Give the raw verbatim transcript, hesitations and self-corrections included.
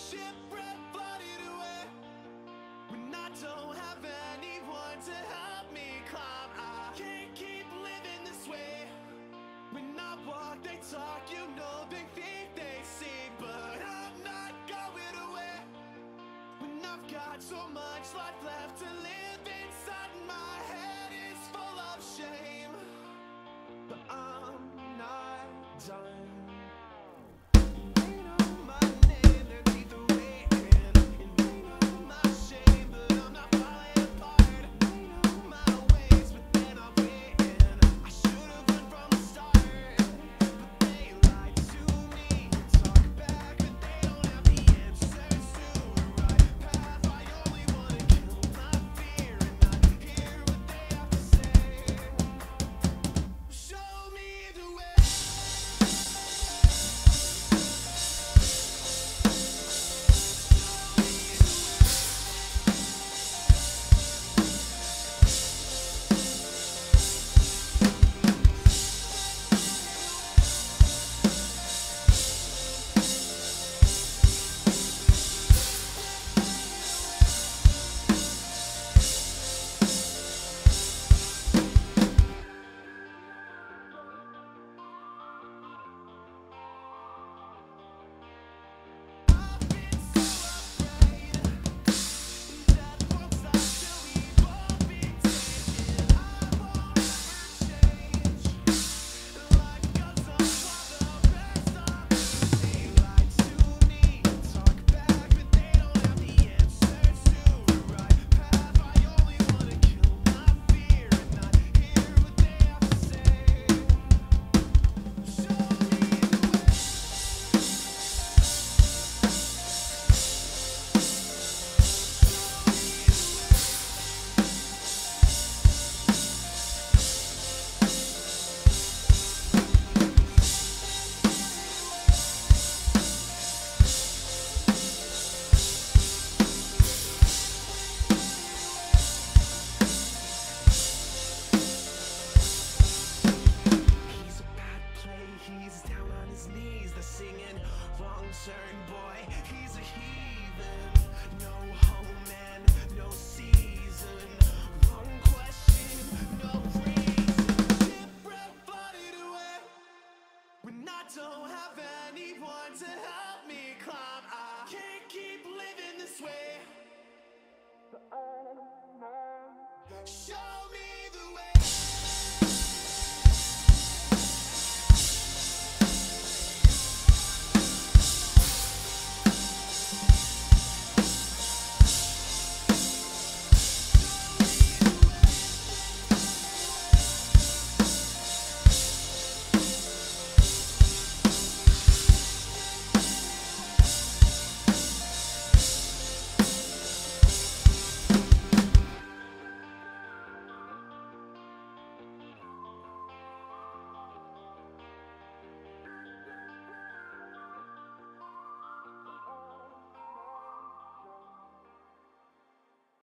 Shipwreck floated away when I don't have anyone to help me climb. I can't keep living this way. When I walk, they talk, you know they think they see, but I'm not going away. When I've got so much life left to live inside, my head is full of shame, but I'm not done. Turn boy, he's a heathen. No home and no season. Wrong question, no reason. Shipwreck floated away when I don't have anyone to help me climb. I can't keep living this way. Show